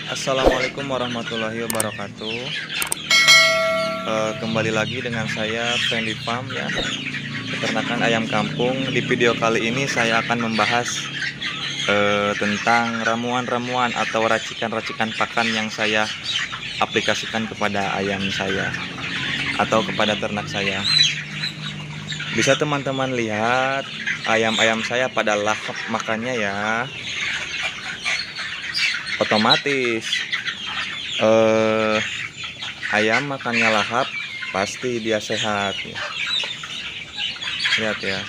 Assalamualaikum warahmatullahi wabarakatuh. Kembali lagi dengan saya Fendi Farm ya, peternakan ayam kampung. Di video kali ini saya akan membahas tentang ramuan-ramuan atau racikan-racikan pakan yang saya aplikasikan kepada ayam saya atau kepada ternak saya. Bisa teman-teman lihat ayam-ayam saya pada lahap makannya ya. Otomatis ayam makannya lahap, pasti dia sehat ya. Lihat ya.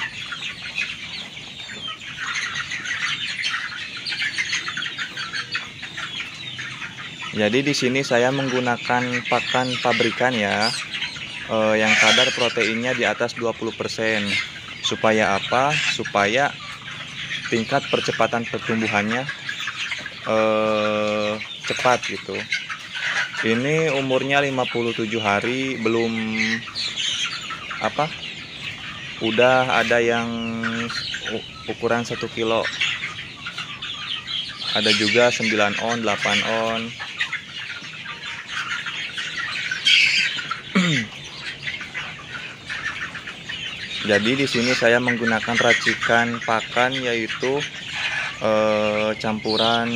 Jadi di sini saya menggunakan pakan pabrikan ya, yang kadar proteinnya di atas 20%. Supaya apa? Supaya tingkat percepatan pertumbuhannya cepat gitu. Ini umurnya 57 hari, belum udah ada yang ukuran 1 kilo, ada juga 9 on 8 on. Jadi di sini saya menggunakan racikan pakan, yaitu campuran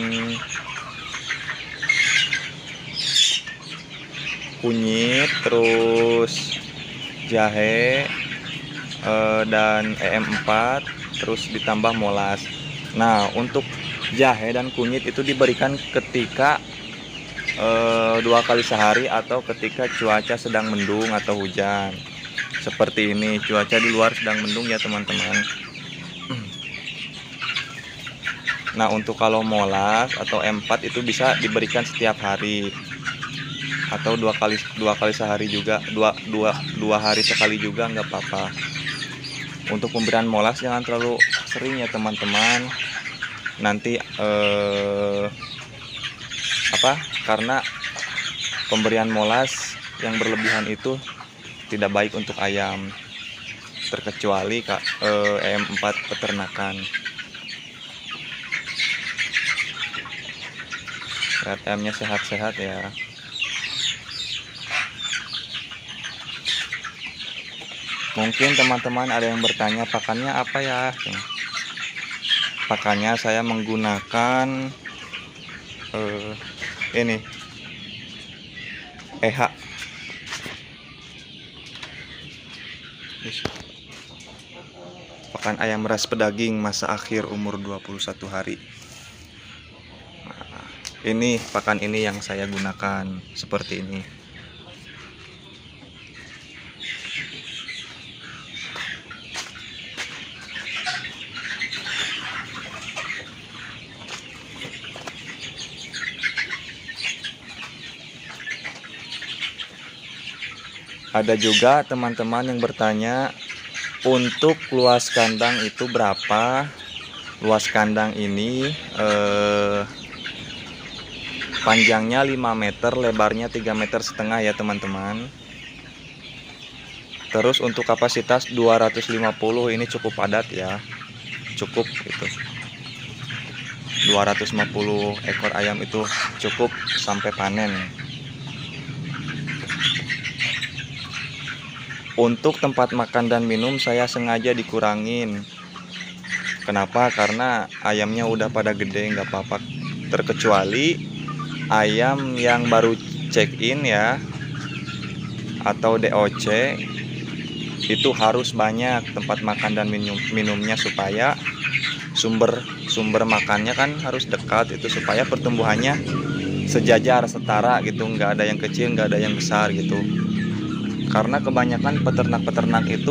kunyit, terus jahe, dan EM4, terus ditambah molas. Nah, untuk jahe dan kunyit itu diberikan ketika 2 kali sehari atau ketika cuaca sedang mendung atau hujan. Seperti ini, cuaca di luar sedang mendung ya teman-teman. Nah, untuk kalau molas atau M4 itu bisa diberikan setiap hari atau dua kali sehari juga, dua hari sekali juga nggak apa-apa. Untuk pemberian molas jangan terlalu sering ya teman-teman. Nanti karena pemberian molas yang berlebihan itu tidak baik untuk ayam, terkecuali EM4 peternakan. Lihat ayamnya sehat-sehat ya. Mungkin teman-teman ada yang bertanya, pakannya apa ya? Pakannya saya menggunakan ini EH. Pakan ayam ras pedaging masa akhir umur 21 hari. Nah, ini pakan ini yang saya gunakan seperti ini. Ada juga teman-teman yang bertanya, untuk luas kandang itu berapa? Luas kandang ini panjangnya 5 meter, lebarnya 3,5 meter ya teman-teman. Terus untuk kapasitas 250, ini cukup padat ya, cukup gitu. 250 ekor ayam itu cukup sampai panen. Untuk tempat makan dan minum saya sengaja dikurangin. Kenapa? Karena ayamnya udah pada gede, nggak apa-apa. Terkecuali ayam yang baru check in ya, atau DOC, itu harus banyak tempat makan dan minumnya, supaya sumber makannya kan harus dekat, itu supaya pertumbuhannya sejajar, setara gitu, nggak ada yang kecil, nggak ada yang besar gitu. Karena kebanyakan peternak-peternak itu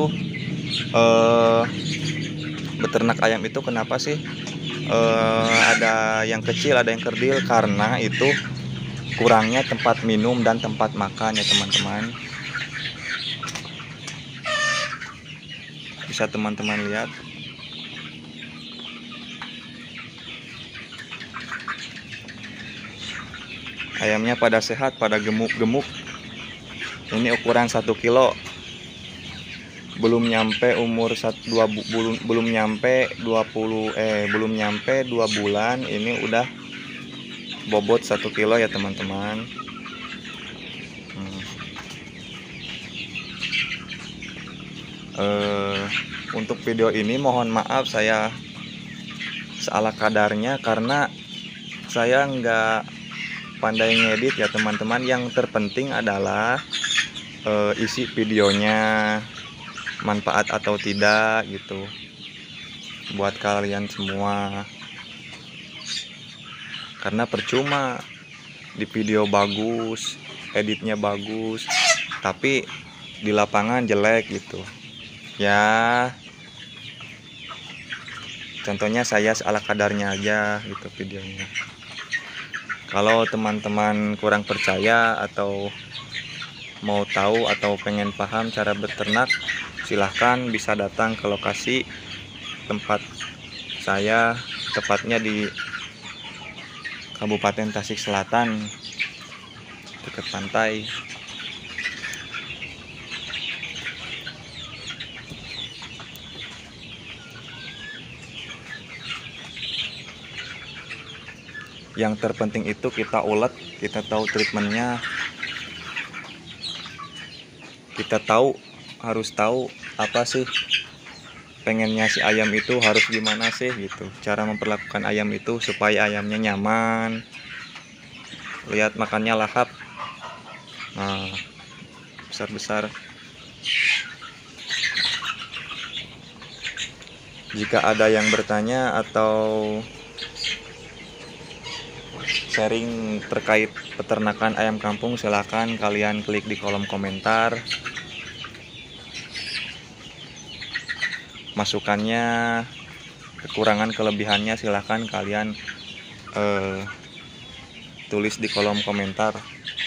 beternak ayam itu kenapa sih ada yang kecil, ada yang kerdil? Karena itu kurangnya tempat minum dan tempat makan ya teman-teman. Bisa teman-teman lihat. Ayamnya pada sehat, pada gemuk-gemuk. Ini ukuran 1 kilo. belum nyampe umur 2 belum nyampe 2 bulan, ini udah bobot 1 kilo ya teman-teman. Untuk video ini mohon maaf saya salah kadarnya karena saya nggak pandai ngedit ya teman-teman. Yang terpenting adalah isi videonya manfaat atau tidak gitu buat kalian semua, karena percuma di video bagus, editnya bagus, tapi di lapangan jelek gitu ya. Contohnya saya salah kadarnya aja gitu videonya. Kalau teman-teman kurang percaya atau mau tahu atau pengen paham cara beternak, silahkan bisa datang ke lokasi tempat saya, tepatnya di Kabupaten Tasik Selatan, dekat pantai. Yang terpenting itu kita ulet, kita tahu treatmentnya, kita harus tahu apa sih pengennya si ayam itu, harus gimana sih gitu cara memperlakukan ayam itu supaya ayamnya nyaman. Lihat makannya lahap, nah besar-besar. Jika ada yang bertanya atau sharing terkait peternakan ayam kampung, silahkan kalian klik di kolom komentar. Masukannya, kekurangan kelebihannya silahkan kalian tulis di kolom komentar.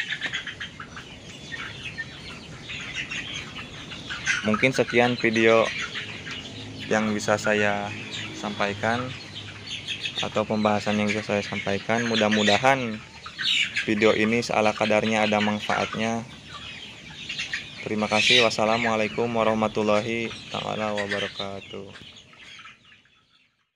Mungkin sekian video yang bisa saya sampaikan atau pembahasan yang bisa saya sampaikan. Mudah-mudahan video ini seala kadarnya ada manfaatnya. Terima kasih. Wassalamualaikum warahmatullahi wabarakatuh.